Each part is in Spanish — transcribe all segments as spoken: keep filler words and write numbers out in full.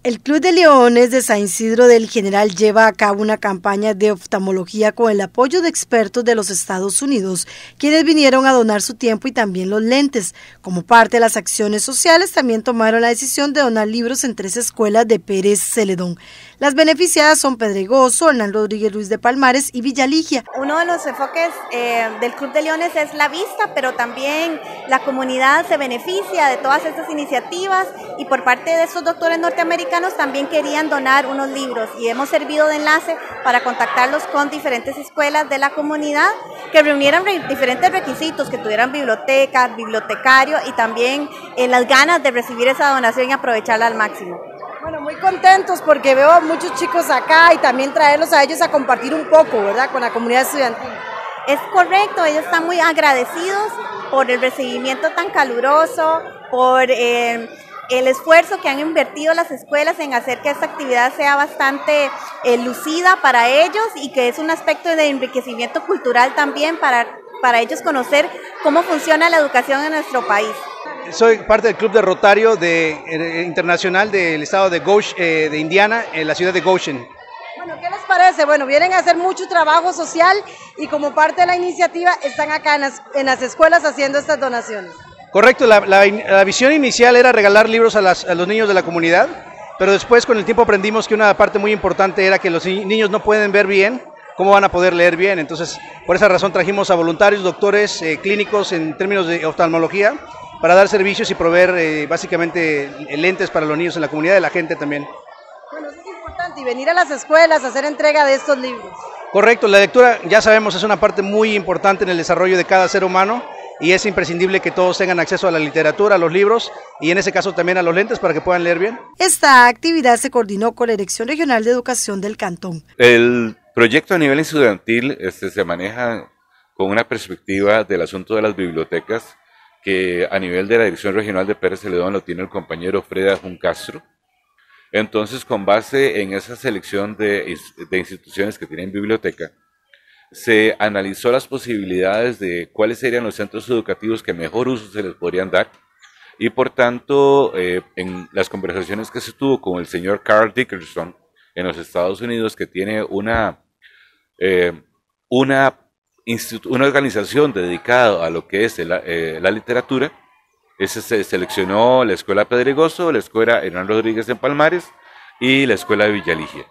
El Club de Leones de San Isidro del General lleva a cabo una campaña de oftalmología con el apoyo de expertos de los Estados Unidos, quienes vinieron a donar su tiempo y también los lentes. Como parte de las acciones sociales, también tomaron la decisión de donar libros en tres escuelas de Pérez Celedón. Las beneficiadas son Pedregoso, Hernán Rodríguez Ruiz de Palmares y Villa Ligia. Uno de los enfoques eh, del Club de Leones es la vista, pero también la comunidad se beneficia de todas estas iniciativas, y por parte de estos doctores norteamericanos también querían donar unos libros, y hemos servido de enlace para contactarlos con diferentes escuelas de la comunidad que reunieran re diferentes requisitos, que tuvieran biblioteca, bibliotecario y también eh, las ganas de recibir esa donación y aprovecharla al máximo. Bueno, muy contentos porque veo a muchos chicos acá y también traerlos a ellos a compartir un poco, ¿verdad?, con la comunidad estudiantil. Es correcto, ellos están muy agradecidos por el recibimiento tan caluroso, por eh, el esfuerzo que han invertido las escuelas en hacer que esta actividad sea bastante eh, lucida para ellos, y que es un aspecto de enriquecimiento cultural también para, para ellos conocer cómo funciona la educación en nuestro país. Soy parte del Club de Rotario de, eh, Internacional del estado de, Goshen, eh, de Indiana, en la ciudad de Goshen. Bueno, ¿qué les parece? Bueno, vienen a hacer mucho trabajo social y como parte de la iniciativa están acá en las, en las escuelas haciendo estas donaciones. Correcto, la, la, la visión inicial era regalar libros a, las, a los niños de la comunidad, pero después con el tiempo aprendimos que una parte muy importante era que los niños no pueden ver bien, ¿cómo van a poder leer bien? Entonces, por esa razón trajimos a voluntarios, doctores, eh, clínicos en términos de oftalmología, para dar servicios y proveer eh, básicamente lentes para los niños en la comunidad y la gente también. Bueno, eso es importante, y venir a las escuelas a hacer entrega de estos libros. Correcto, la lectura, ya sabemos, es una parte muy importante en el desarrollo de cada ser humano, y es imprescindible que todos tengan acceso a la literatura, a los libros, y en ese caso también a los lentes para que puedan leer bien. Esta actividad se coordinó con la Dirección Regional de Educación del Cantón. El proyecto a nivel estudiantil este, se maneja con una perspectiva del asunto de las bibliotecas, que a nivel de la Dirección Regional de Pérez Celedón lo tiene el compañero Fred Ajun Castro. Entonces, con base en esa selección de, de instituciones que tienen biblioteca, se analizó las posibilidades de cuáles serían los centros educativos que mejor uso se les podrían dar, y por tanto, eh, en las conversaciones que se tuvo con el señor Carl Dickerson en los Estados Unidos, que tiene una, eh, una una organización dedicada a lo que es la, eh, la literatura, ese se seleccionó la Escuela Pedregoso, la Escuela Hernán Rodríguez en Palmares y la Escuela de Villa Ligia.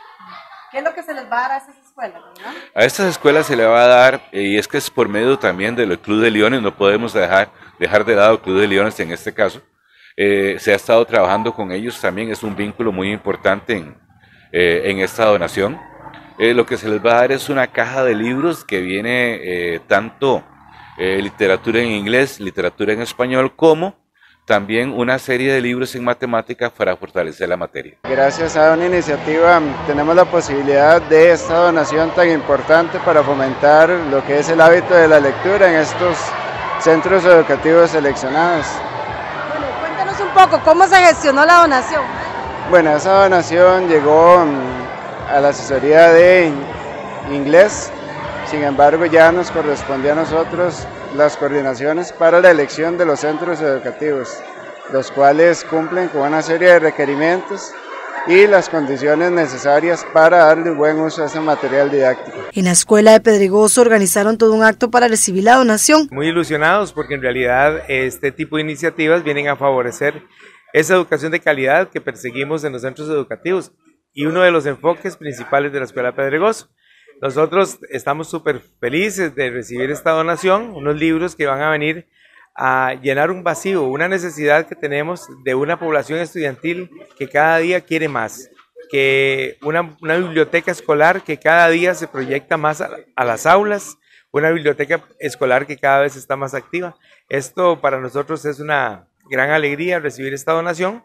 ¿Qué es lo que se les va a dar a esas escuelas, ¿no? A estas escuelas se le va a dar, eh, y es que es por medio también del Club de Leones, no podemos dejar, dejar de lado el Club de Leones en este caso, eh, se ha estado trabajando con ellos, también es un vínculo muy importante en, eh, en esta donación. Eh, lo que se les va a dar es una caja de libros que viene eh, tanto eh, literatura en inglés, literatura en español, como también una serie de libros en matemáticas para fortalecer la materia. Gracias a una iniciativa tenemos la posibilidad de esta donación tan importante para fomentar lo que es el hábito de la lectura en estos centros educativos seleccionados. Bueno, cuéntanos un poco, ¿cómo se gestionó la donación? Bueno, esa donación llegó a la asesoría de inglés, sin embargo ya nos correspondió a nosotros las coordinaciones para la elección de los centros educativos, los cuales cumplen con una serie de requerimientos y las condiciones necesarias para darle buen uso a ese material didáctico. En la escuela de Pedregoso organizaron todo un acto para recibir la donación. Muy ilusionados porque en realidad este tipo de iniciativas vienen a favorecer esa educación de calidad que perseguimos en los centros educativos, y uno de los enfoques principales de la Escuela Pedregoso. Nosotros estamos súper felices de recibir esta donación, unos libros que van a venir a llenar un vacío, una necesidad que tenemos de una población estudiantil que cada día quiere más, que una, una biblioteca escolar que cada día se proyecta más a, a las aulas, una biblioteca escolar que cada vez está más activa. Esto para nosotros es una gran alegría recibir esta donación,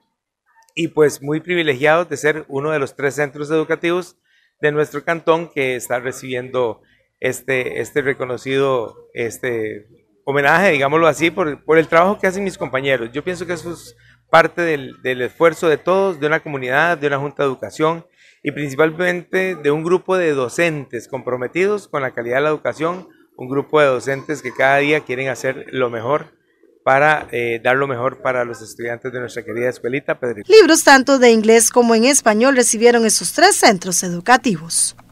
y pues muy privilegiados de ser uno de los tres centros educativos de nuestro cantón que está recibiendo este, este reconocido este, homenaje, digámoslo así, por, por el trabajo que hacen mis compañeros. Yo pienso que eso es parte del, del esfuerzo de todos, de una comunidad, de una junta de educación, y principalmente de un grupo de docentes comprometidos con la calidad de la educación, un grupo de docentes que cada día quieren hacer lo mejor para eh, dar lo mejor para los estudiantes de nuestra querida escuelita Pedregos. Libros tanto de inglés como en español recibieron esos tres centros educativos.